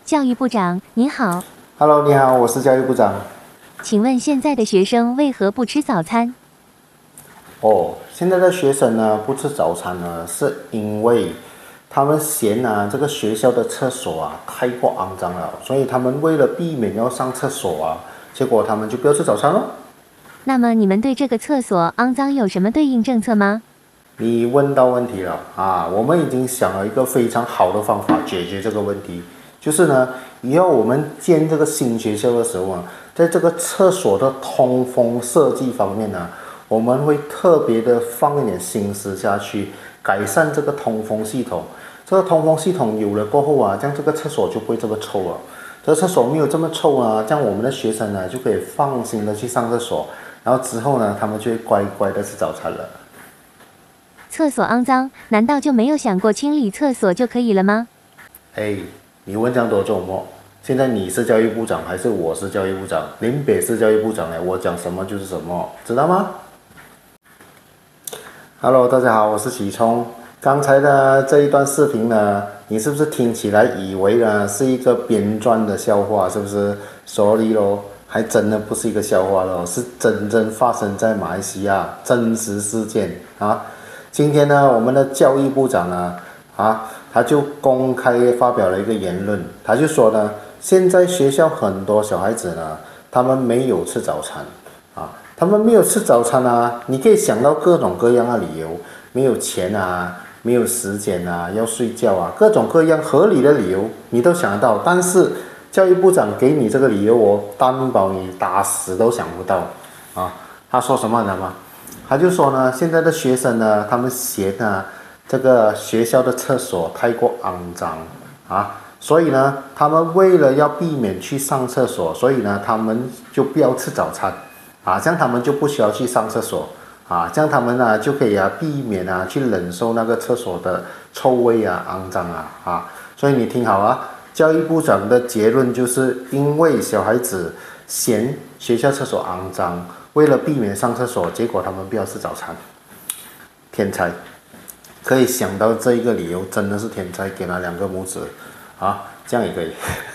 教育部长，您好。 Hello， 你好，我是教育部长。 请问现在的学生为何不吃早餐？ 现在的学生呢不吃早餐呢，是因为他们嫌这个学校的厕所太过肮脏了，所以他们为了避免要上厕所结果他们就不要吃早餐了。 那么你们对这个厕所肮脏有什么对应政策吗？ 你问到问题了我们已经想了一个非常好的方法解决这个问题，就是呢，以后我们建这个新学校的时候在这个厕所的通风设计方面我们会特别的放一点心思下去，改善这个通风系统。这个通风系统有了过后这样这个厕所就不会这么臭了。这个厕所没有这么臭这样我们的学生就可以放心的去上厕所，然后之后他们就会乖乖的吃早餐了。 厕所肮脏，难道就没有想过清理厕所就可以了吗？ 你问这样多做什么？现在你是教育部长还是我是教育部长？林北是教育部长我讲什么就是什么，知道吗？ Hello， 大家好，我是启聪。刚才的这一段视频你是不是听起来以为是一个编撰的笑话？是不是 ？Sorry 咯，还真的不是一个笑话咯，是真正发生在马来西亚真实事件今天我们的教育部长他就公开发表了一个言论，他就说现在学校很多小孩子他们没有吃早餐他们没有吃早餐你可以想到各种各样的理由，没有钱没有时间要睡觉各种各样合理的理由你都想得到，但是教育部长给你这个理由，我担保你打死都想不到他说什么你知道吗？他就说现在的学生他们嫌这个学校的厕所太过肮脏所以他们为了要避免去上厕所，所以他们就不要吃早餐这样他们就不需要去上厕所这样他们就可以避免去忍受那个厕所的臭味肮脏所以你听好教育部长的结论就是因为小孩子嫌学校厕所肮脏，为了避免上厕所，结果他们不要吃早餐。天才，可以想到这一个理由真的是天才，给他2个拇指这样也可以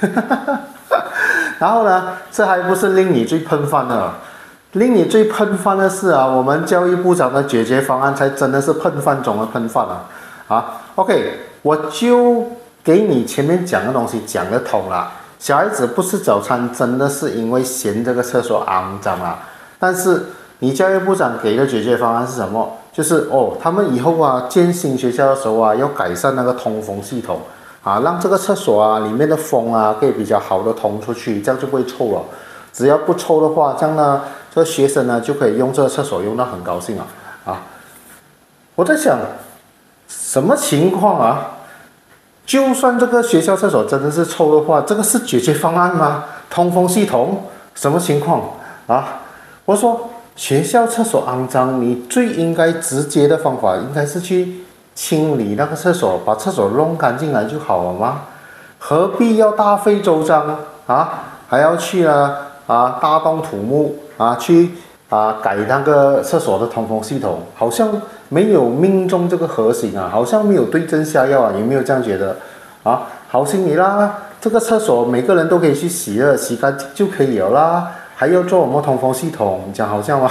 然后这还不是令你最喷饭的，令你最喷饭的是我们教育部长的解决方案才真的是喷饭中的喷饭OK， 我就给你前面讲的东西讲得通了。小孩子不吃早餐真的是因为嫌这个厕所肮脏但是你教育部长给的解决方案是什么？就是他们以后建新学校的时候要改善那个通风系统让这个厕所里面的风可以比较好的通出去，这样就不会臭了。只要不臭的话，这样这个学生就可以用这个厕所用到很高兴我在想什么情况就算这个学校厕所真的是臭的话，这个是解决方案吗？通风系统什么情况我说学校厕所肮脏，你最应该直接的方法应该是去清理那个厕所，把厕所弄干净来就好了吗？何必要大费周章还要去大动土木去改那个厕所的通风系统，好像没有命中这个核心好像没有对症下药有没有这样觉得好心你啦，这个厕所每个人都可以去洗了，洗干净就可以了啦，还要做什么通风系统？讲好像吗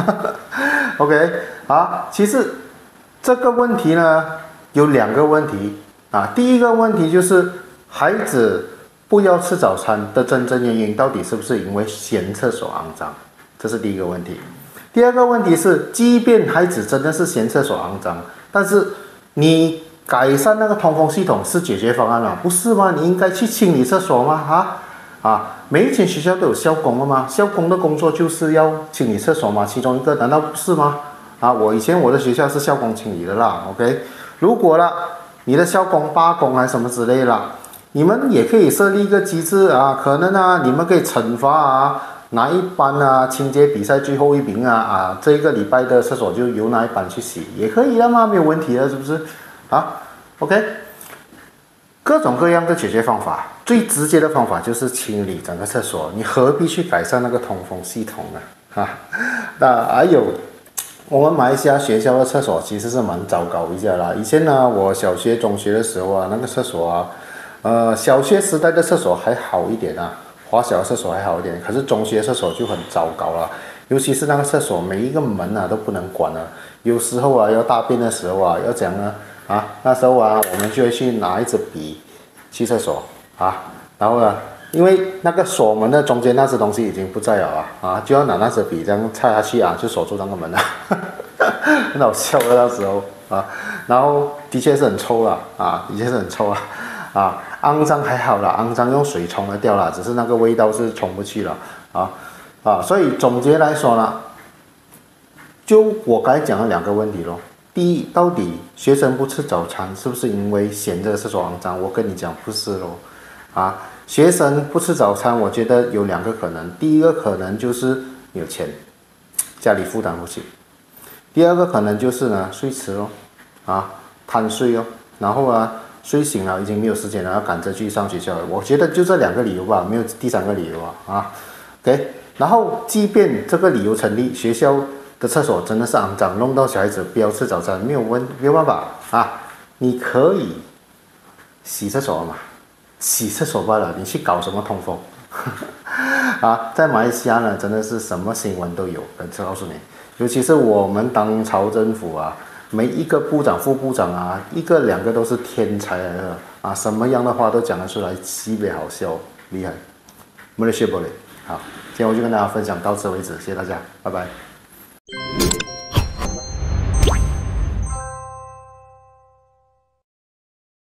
？OK 其实这个问题有2个问题第一个问题就是孩子不要吃早餐的真正原因到底是不是因为嫌厕所肮脏？这是第一个问题。第二个问题是，即便孩子真的是嫌厕所肮脏，但是你改善那个通风系统是解决方案不是吗？你应该去清理厕所吗？每一间学校都有校工的吗？校工的工作就是要清理厕所吗？其中一个难道不是吗？我以前我的学校是校工清理的啦 OK， 如果你的校工罢工还是什么之类你们也可以设立一个机制可能你们可以惩罚哪一班清洁比赛最后一名这一个礼拜的厕所就由哪一班去洗，也可以的嘛，没有问题的，是不是OK， 各种各样的解决方法，最直接的方法就是清理整个厕所，你何必去改善那个通风系统呢那还有我们马来西亚学校的厕所其实是蛮糟糕一下以前我小学中学的时候那个厕所小学时代的厕所还好一点啊，华小的厕所还好一点，可是中学厕所就很糟糕了，尤其是那个厕所每一个门啊都不能关啊，有时候啊要大便的时候啊要怎样呢？那时候啊我们就会去拿一支笔去厕所然后呢，因为那个锁门的中间那只东西已经不在了就要拿那支笔这样插下去就锁住那个门了，很好笑的那时候然后的确是很臭了的确是很臭肮脏还好啦，肮脏用水冲得掉啦，只是那个味道是冲不去了所以总结来说呢，就我刚才讲了2个问题咯。第一，到底学生不吃早餐是不是因为嫌这个厕所肮脏？我跟你讲不是咯学生不吃早餐，我觉得有2个可能。第一个可能就是没有钱，家里负担不起。第二个可能就是呢睡迟咯贪睡哦，然后睡醒了已经没有时间了，要赶着去上学校了。我觉得就这2个理由吧，没有第3个理由OK， 然后即便这个理由成立，学校的厕所真的是肮脏，弄到小孩子不要吃早餐，没有办法你可以洗厕所嘛，洗厕所罢了，你去搞什么通风在马来西亚呢，真的是什么新闻都有，告诉你，尤其是我们当朝政府每一个部长、副部长1个2个都是天才来的什么样的话都讲得出来，特别好笑，厉害。Malaysia boleh。好，今天我就跟大家分享到此为止，谢谢大家，拜拜。